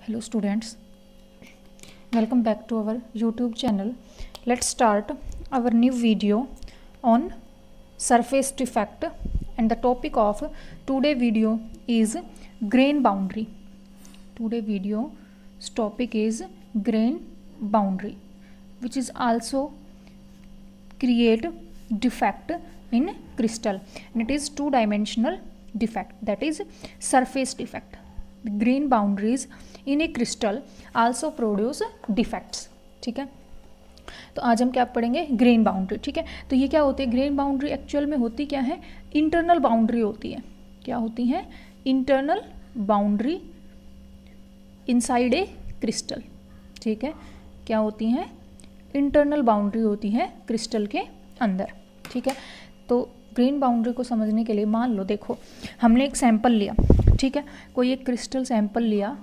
Hello students, welcome back to our YouTube channel. Let's start our new video on surface defect, and the topic of today video is grain boundary. Today video's topic is grain boundary, which is also create defect in crystal, and it is two-dimensional defect, that is surface defect. The grain boundaries in a crystal also produce defects. ठीक है, तो आज हम क्या पढ़ेंगे, grain boundary. ठीक है, तो ये क्या होती है, ग्रेन बाउंड्री एक्चुअल में होती क्या है, इंटरनल बाउंड्री होती है. क्या होती है, internal boundary inside a crystal. ठीक है, क्या होती है, इंटरनल बाउंड्री होती है क्रिस्टल के अंदर. ठीक है, तो ग्रेन बाउंड्री को समझने के लिए मान लो, देखो हमने एक सैंपल लिया. ठीक है, कोई एक क्रिस्टल सैंपल लिया,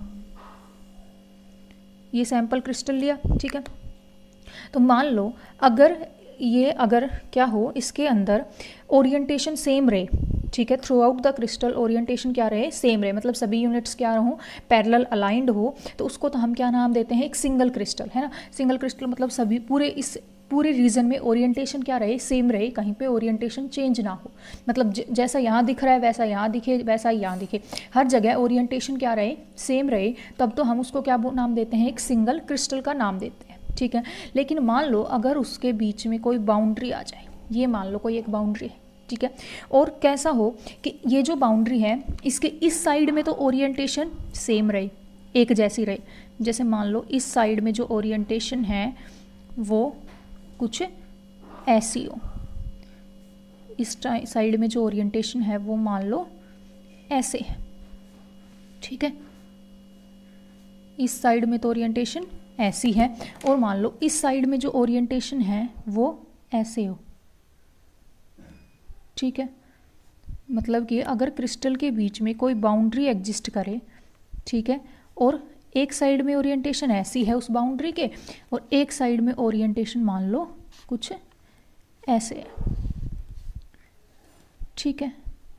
ये सैंपल क्रिस्टल लिया. ठीक है, तो मान लो अगर क्या हो, इसके अंदर ओरिएंटेशन सेम रहे. ठीक है, throughout the crystal orientation क्या रहे, सेम रहे, मतलब सभी यूनिट्स क्या हो, पैरेलल अलाइंड हो, तो उसको तो हम क्या नाम देते हैं, एक सिंगल क्रिस्टल. है ना, सिंगल क्रिस्टल मतलब सभी पूरे रीजन में ओरिएंटेशन क्या रहे, सेम रहे, कहीं पे ओरिएंटेशन चेंज ना हो. मतलब जैसा यहाँ दिख रहा है वैसा यहाँ दिखे, वैसा यहाँ दिखे, हर जगह ओरिएंटेशन क्या रहे, सेम रहे, तब तो हम उसको क्या नाम देते हैं, एक सिंगल क्रिस्टल का नाम देते हैं. ठीक है, लेकिन मान लो अगर उसके बीच में कोई बाउंड्री आ जाए, ये मान लो कोई एक बाउंड्री है. ठीक है, और कैसा हो कि ये जो बाउंड्री है इसके इस साइड में तो ओरिएंटेशन सेम रहे, एक जैसी रहे. जैसे मान लो इस साइड में जो ओरिएंटेशन है वो कुछ ऐसी हो, इस साइड में जो ओरिएंटेशन है वो मान लो ऐसे है. ठीक है, इस साइड में तो ओरिएंटेशन ऐसी है, और मान लो इस साइड में जो ओरिएंटेशन है वो ऐसे हो. ठीक है, मतलब कि अगर क्रिस्टल के बीच में कोई बाउंड्री एग्जिस्ट करे, ठीक है, और एक साइड में ओरिएंटेशन ऐसी है उस बाउंड्री के, और एक साइड में ओरिएंटेशन मान लो कुछ ऐसे है. ठीक है,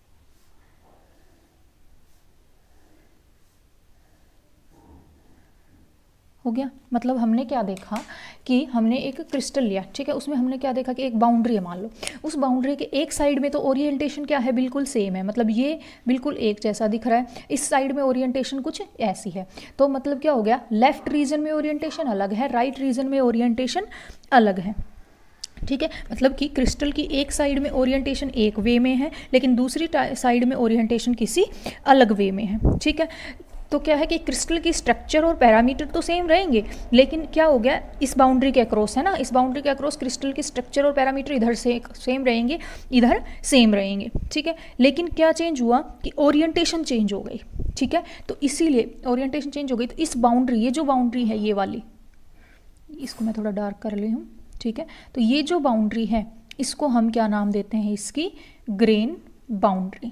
हो गया. मतलब हमने क्या देखा कि हमने एक क्रिस्टल लिया. ठीक है, उसमें हमने क्या देखा कि एक बाउंड्री है, मान लो उस बाउंड्री के एक साइड में तो ओरिएंटेशन क्या है, बिल्कुल सेम है, मतलब ये बिल्कुल एक जैसा दिख रहा है, इस साइड में ओरिएंटेशन कुछ ऐसी है. तो मतलब क्या हो गया, लेफ्ट रीजन में ओरिएंटेशन अलग है, राइट रीजन में ओरिएंटेशन अलग है. ठीक है, मतलब कि क्रिस्टल की एक साइड में ओरिएंटेशन एक वे में है, लेकिन दूसरी साइड में ओरिएंटेशन किसी अलग वे में है. ठीक है, तो क्या है कि क्रिस्टल की स्ट्रक्चर और पैरामीटर तो सेम रहेंगे, लेकिन क्या हो गया, इस बाउंड्री के अक्रॉस है ना, इस बाउंड्री के अक्रॉस क्रिस्टल की स्ट्रक्चर और पैरामीटर इधर से सेम रहेंगे, इधर सेम रहेंगे. ठीक है, लेकिन क्या चेंज हुआ कि ओरिएंटेशन चेंज हो गई. ठीक है, तो इसीलिए ओरिएंटेशन चेंज हो गई, तो इस बाउंड्री, ये जो बाउंड्री है ये वाली, इसको मैं थोड़ा डार्क कर ली हूँ. ठीक है, तो ये जो बाउंड्री है इसको हम क्या नाम देते हैं, इसकी ग्रेन बाउंड्री.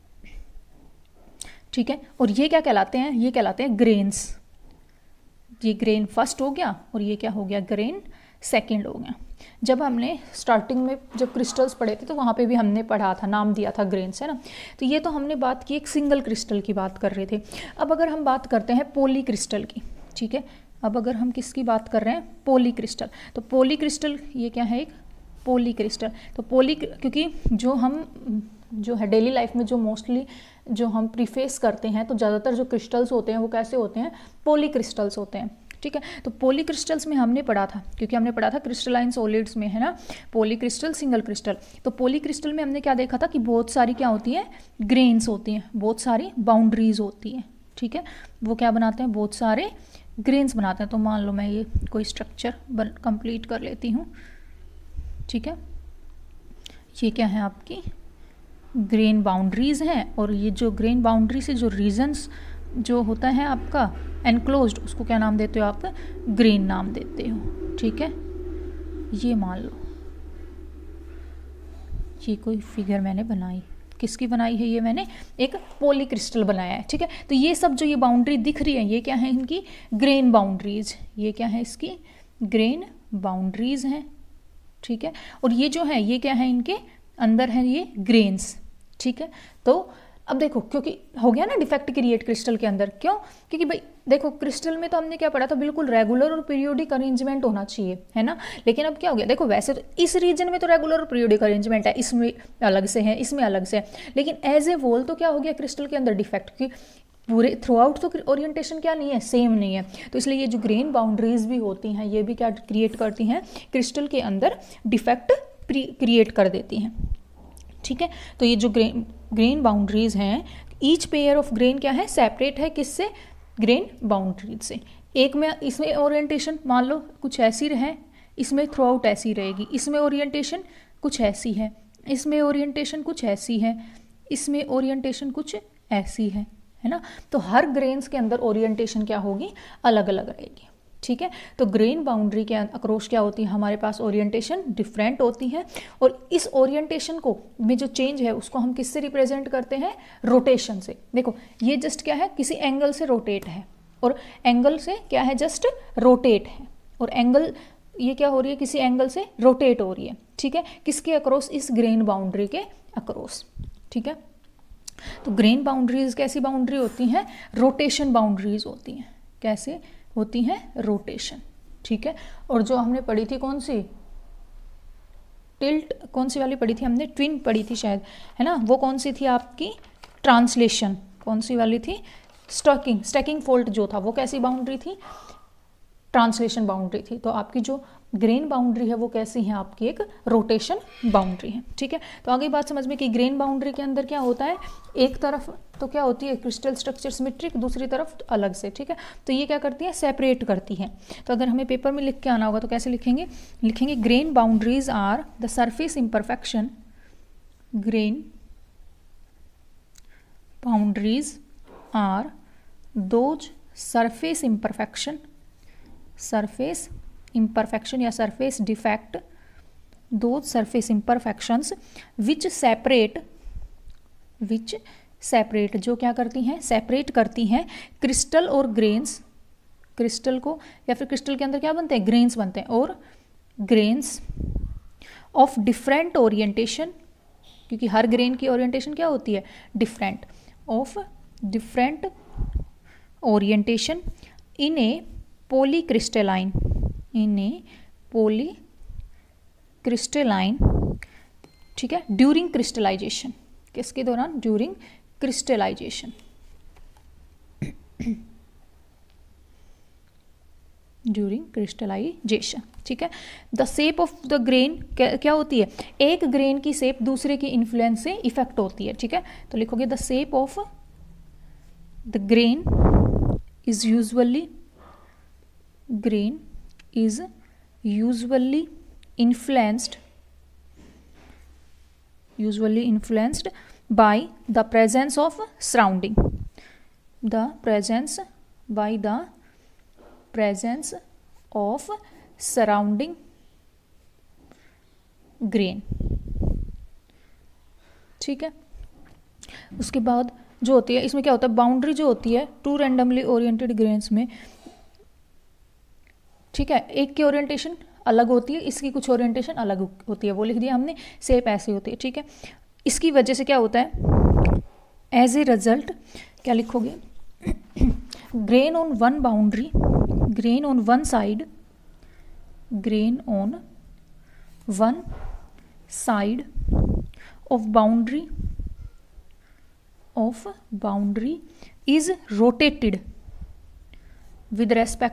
ठीक है, और ये क्या कहलाते हैं, ये कहलाते हैं ग्रेन्स. ये ग्रेन फर्स्ट हो गया और ये क्या हो गया, ग्रेन सेकंड हो गया. जब हमने स्टार्टिंग में जब क्रिस्टल्स पढ़े थे तो वहाँ पे भी हमने पढ़ा था, नाम दिया था ग्रेन्स, है ना. तो ये तो हमने बात की एक सिंगल क्रिस्टल की बात कर रहे थे. अब अगर हम बात करते हैं पोली क्रिस्टल की. ठीक है, अब अगर हम किसकी बात कर रहे हैं, पोली क्रिस्टल. तो पोली क्रिस्टल ये क्या है, एक पोली क्रिस्टल. तो पोली, क्योंकि जो है डेली लाइफ में जो मोस्टली जो हम प्रीफेस करते हैं, तो ज़्यादातर जो क्रिस्टल्स होते हैं वो कैसे होते हैं, पोली क्रिस्टल्स होते हैं. ठीक है, तो पोली क्रिस्टल्स में हमने पढ़ा था, क्योंकि हमने पढ़ा था क्रिस्टलाइन सॉलिड्स में, है ना, पोली क्रिस्टल, सिंगल क्रिस्टल. तो पोली क्रिस्टल में हमने क्या देखा था कि बहुत सारी क्या होती हैं, ग्रेन्स होती हैं, बहुत सारी बाउंड्रीज होती हैं. ठीक है, वो क्या बनाते हैं, बहुत सारे ग्रेन्स बनाते हैं. तो मान लो मैं ये कोई स्ट्रक्चर कंप्लीट कर लेती हूँ. ठीक है, ये क्या है, आपकी ग्रेन बाउंड्रीज हैं, और ये जो ग्रेन बाउंड्री से जो रीजन्स जो होता है आपका एनक्लोज्ड, उसको क्या नाम देते हो आप, ग्रेन नाम देते हो. ठीक है, ये मान लो ये कोई फिगर मैंने बनाई, किसकी बनाई है, ये मैंने एक पोली क्रिस्टल बनाया है. ठीक है, तो ये सब जो ये बाउंड्री दिख रही है ये क्या है, इनकी ग्रेन बाउंड्रीज. ये क्या है, इसकी ग्रेन बाउंड्रीज हैं. ठीक है, और ये जो है ये क्या है, इनके अंदर है ये ग्रेन्स. ठीक है, तो अब देखो, क्योंकि हो गया ना डिफेक्ट क्रिएट क्रिस्टल के अंदर, क्यों? क्योंकि भाई देखो क्रिस्टल में तो हमने क्या पढ़ा था, बिल्कुल रेगुलर और पीरियोडिक अरेंजमेंट होना चाहिए, है ना। लेकिन अब क्या हो गया, देखो वैसे तो इस रीजन में तो रेगुलर और पीरियोडिक अरेंजमेंट है, इसमें अलग से है, इसमें अलग से है, लेकिन एज ए होल तो क्या हो गया क्रिस्टल के अंदर डिफेक्ट की पूरे थ्रू आउट तो ओरिएंटेशन क्या नहीं है, सेम नहीं है। तो इसलिए ये जो ग्रेन बाउंड्रीज भी होती हैं ये भी क्या क्रिएट करती हैं, क्रिस्टल के अंदर डिफेक्ट क्रिएट कर देती हैं, ठीक है। तो ये जो ग्रेन बाउंड्रीज हैं, ईच पेयर ऑफ ग्रेन क्या है, सेपरेट है किससे, ग्रेन बाउंड्रीज से। एक में इसमें ओरिएंटेशन मान लो कुछ ऐसी रहे, इसमें थ्रू आउट ऐसी रहेगी, इसमें ओरिएंटेशन कुछ ऐसी है, इसमें ओरिएंटेशन कुछ ऐसी है, इसमें ओरिएंटेशन कुछ ऐसी है ना। तो हर ग्रेन्स के अंदर ओरिएंटेशन क्या होगी, अलग अलग रहेगी, ठीक है। तो ग्रेन बाउंड्री के अक्रॉस क्या होती है, हमारे पास ओरिएंटेशन डिफरेंट होती है, और इस ओरिएंटेशन को में जो चेंज है उसको हम किससे रिप्रेजेंट करते हैं, रोटेशन से। देखो ये जस्ट क्या है, किसी एंगल से रोटेट है, और एंगल से क्या है, जस्ट रोटेट है, और एंगल ये क्या हो रही है, किसी एंगल से रोटेट हो रही है, ठीक है। किसके अक्रॉस, इस ग्रेन बाउंड्री के अक्रॉस, ठीक है। तो ग्रेन बाउंड्रीज कैसी बाउंड्री होती हैं, रोटेशन बाउंड्रीज होती हैं, कैसे होती हैं, रोटेशन, ठीक है। और जो हमने पढ़ी थी कौन सी, टिल्ट कौन सी वाली पढ़ी थी हमने, ट्विन पढ़ी थी शायद, है ना। वो कौन सी थी आपकी, ट्रांसलेशन, कौन सी वाली थी, स्टैकिंग फोल्ट जो था वो कैसी बाउंड्री थी, ट्रांसलेशन बाउंड्री थी। तो आपकी जो ग्रेन बाउंड्री है वो कैसी है, आपकी एक रोटेशन बाउंड्री है, ठीक है। तो आगे बात समझ में कि ग्रेन बाउंड्री के अंदर क्या होता है, एक तरफ तो क्या होती है क्रिस्टल स्ट्रक्चर सिमेट्रिक, दूसरी तरफ अलग से, ठीक है। तो ये क्या करती है, सेपरेट करती है। तो अगर हमें पेपर में लिख के आना होगा तो कैसे लिखेंगे, लिखेंगे grain boundaries are the surface imperfection, grain boundaries are those surface imperfection या surface defect, those surface imperfections which separate जो क्या करती हैं, सेपरेट करती हैं क्रिस्टल और ग्रेन्स, क्रिस्टल को या फिर क्रिस्टल के अंदर क्या बनते हैं, ग्रेन्स बनते हैं, और ग्रेन्स ऑफ डिफरेंट ओरिएंटेशन, क्योंकि हर ग्रेन की ओरिएंटेशन क्या होती है, different, of different orientation in a polycrystalline, ठीक है, ड्यूरिंग क्रिस्टलाइजेशन, किसके दौरान, ड्यूरिंग क्रिस्टलाइजेशन, ड्यूरिंग क्रिस्टलाइजेशन, ठीक है। The shape of the grain क्या होती है, एक ग्रेन की शेप दूसरे के इन्फ्लुएंस से इफेक्ट होती है, ठीक है। तो लिखोगे the shape of the grain is usually, grain is usually influenced by the presence of surrounding, of surrounding grain, ठीक है। उसके बाद जो होती है, इसमें क्या होता है, बाउंड्री जो होती है टू रैंडमली ओरिएंटेड ग्रेन्स में, ठीक है, एक की ओरिएंटेशन अलग होती है, इसकी कुछ ओरिएंटेशन अलग होती है, वो लिख दिया हमने, शेप ऐसी होती है, ठीक है। इसकी वजह से क्या होता है, एज ए रिजल्ट क्या लिखोगे, grain on one boundary, grain on one side, grain on one side of boundary is rotated with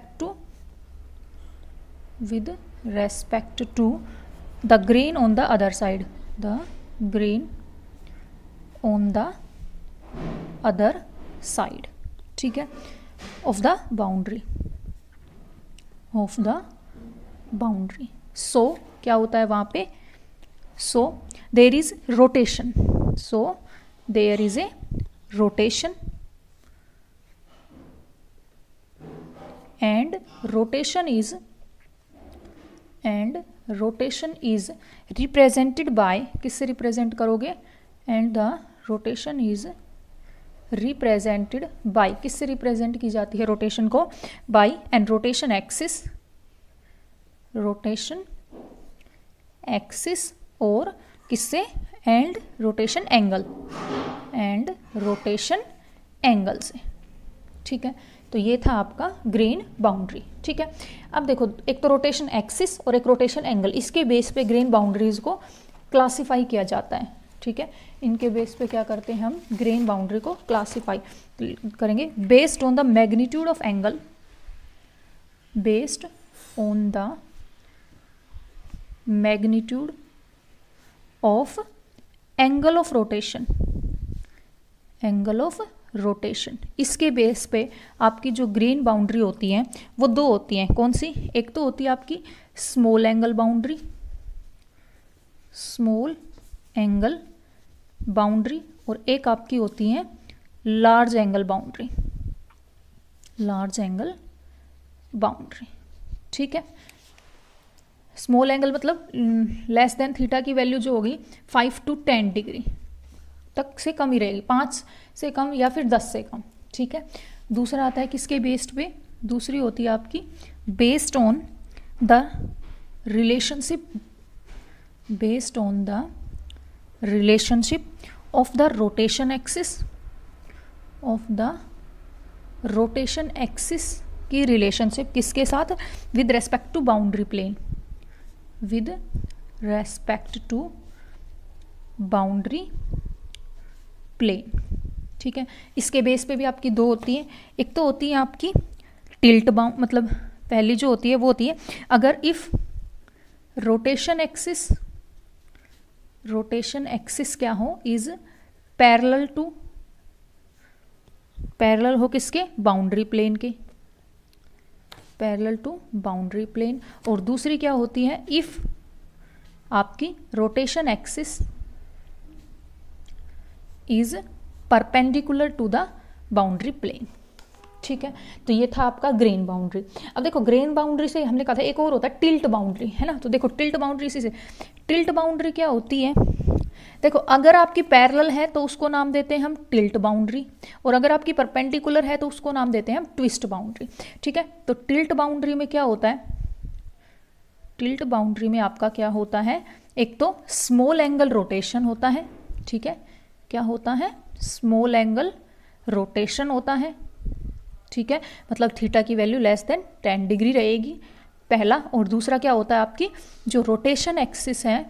respect to the grain on the other side, the grain on the other side, ठीक है, of the boundary, so क्या होता है वहाँ पे, so there is rotation, and rotation is represented by, किससे represent करोगे, and the rotation is represented by, किससे रिप्रेजेंट की जाती है रोटेशन को, by and rotation axis और किससे, and rotation angle, and rotation angle से। ठीक है, तो ये था आपका ग्रेन बाउंड्री। ठीक है, अब देखो एक तो रोटेशन एक्सिस और एक रोटेशन एंगल, इसके बेस पे ग्रेन बाउंड्रीज को क्लासिफाई किया जाता है। ठीक है, इनके बेस पे क्या करते हैं हम, ग्रेन बाउंड्री को क्लासिफाई करेंगे based on the magnitude of angle, based on the magnitude of angle of rotation, angle of rotation. इसके बेस पे आपकी जो ग्रेन बाउंड्री होती है वो दो होती हैं। कौन सी, एक तो होती है आपकी small angle boundary, small angle boundary, और एक आपकी होती है large angle boundary, large angle boundary. ठीक है, स्मॉल एंगल मतलब लेस देन थीटा की वैल्यू जो होगी 5 to 10 डिग्री तक से कम ही रहेगी, 5 से कम या फिर 10 से कम। ठीक है, दूसरा आता है किसके बेस्ड पे, दूसरी होती है आपकी based on the relationship, based on the relationship of the rotation axis, of the rotation axis की रिलेशनशिप किसके साथ, with respect to boundary plane, with respect to boundary plane. ठीक है, इसके बेस पे भी आपकी दो होती है, एक तो होती है आपकी टिल्ट बाउंड, मतलब पहली जो होती है वो होती है अगर if rotation axis, rotation axis क्या हो, इज पैरेलल टू, पैरेलल हो किसके, बाउंड्री प्लेन के, पैरेलल टू बाउंड्री प्लेन। और दूसरी क्या होती है, इफ आपकी rotation axis is perpendicular to the boundary plane. ठीक है, तो ये था आपका ग्रेन बाउंड्री। अब देखो ग्रेन बाउंड्री से हमने कहा था एक और होता है टिल्ट बाउंड्री, है ना। तो देखो टिल्ट बाउंड्री इसी से, टिल्ट बाउंड्री क्या होती है, देखो अगर आपकी पैरेलल है तो उसको नाम देते हैं हम टिल्ट बाउंड्री, और अगर आपकी परपेंडिकुलर है तो उसको नाम देते हैं हम ट्विस्ट बाउंड्री। ठीक है, तो टिल्ट बाउंड्री में क्या होता है, टिल्ट बाउंड्री में आपका क्या होता है, एक तो स्मॉल एंगल रोटेशन होता है। ठीक है, क्या होता है, स्मॉल एंगल रोटेशन होता है। ठीक है, मतलब थीटा की वैल्यू लेस देन 10 डिग्री रहेगी, पहला। और दूसरा क्या होता है, आपकी जो रोटेशन एक्सिस है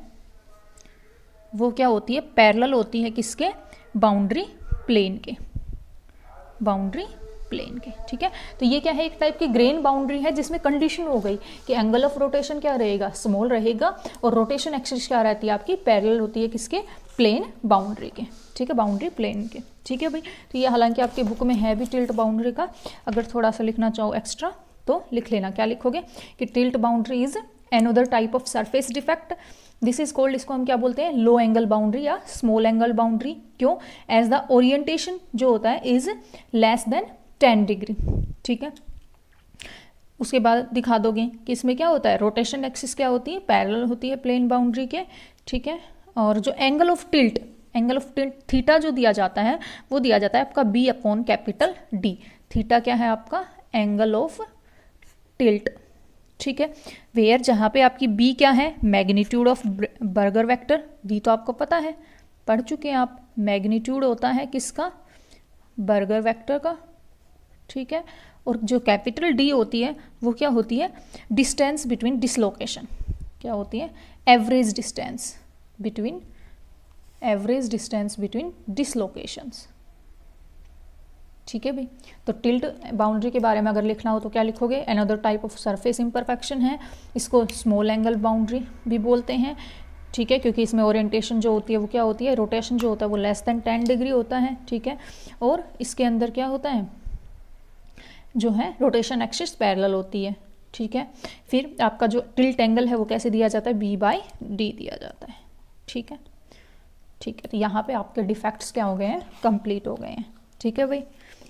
वो क्या होती है, पैरेलल होती है किसके, बाउंड्री प्लेन के, बाउंड्री प्लेन के। ठीक है, तो ये क्या है, एक टाइप की ग्रेन बाउंड्री है जिसमें कंडीशन हो गई कि एंगल ऑफ रोटेशन क्या रहेगा, स्मॉल रहेगा, और रोटेशन एक्सिस क्या रहती है आपकी, पैरेलल होती है किसके, प्लेन बाउंड्री के। ठीक है, बाउंड्री प्लेन के। ठीक है भाई, तो ये हालांकि आपके बुक में है भी टिल्ट बाउंड्री का, अगर थोड़ा सा लिखना चाहो एक्स्ट्रा तो लिख लेना। क्या लिखोगे कि tilt boundary is another type of surface defect, this is called, इसको हम क्या बोलते हैं, लो एंगल बाउंड्री या स्मॉल एंगल बाउंड्री। क्यों, एज द ओरिएंटेशन जो होता है इज लेस देन 10 डिग्री। ठीक है, उसके बाद दिखा दोगे कि इसमें क्या होता है, रोटेशन एक्सिस क्या होती है, पैरेलल होती है प्लेन बाउंड्री के। ठीक है, और जो angle of tilt, angle of tilt theta जो दिया जाता है वो दिया जाता है आपका b upon capital D. Theta क्या है आपका, एंगल ऑफ टिल्ट। ठीक है, वेयर जहाँ पे आपकी बी क्या है, magnitude of burger vector, b तो आपको पता है, पढ़ चुके हैं आप, मैग्नीट्यूड होता है किसका, बर्गर वेक्टर का। ठीक है, और जो कैपिटल डी होती है वो क्या होती है, डिस्टेंस बिटवीन डिसलोकेशन, क्या होती है, average distance between, average distance between dislocations. ठीक है भाई, तो टिल्ट बाउंड्री के बारे में अगर लिखना हो तो क्या लिखोगे, another type of surface imperfection है, इसको स्मॉल एंगल बाउंड्री भी बोलते हैं। ठीक है, क्योंकि इसमें ओरिएंटेशन जो होती है वो क्या होती है, रोटेशन जो होता है वो लेस देन 10 डिग्री होता है। ठीक है, और इसके अंदर क्या होता है, जो है रोटेशन एक्सिस पैरेलल होती है। ठीक है, फिर आपका जो टिल्ट एंगल है वो कैसे दिया जाता है, बी बाई डी दिया जाता है। ठीक है, ठीक है, तो यहाँ पे आपके डिफेक्ट्स क्या हो गए हैं, कंप्लीट हो गए हैं। ठीक है भाई।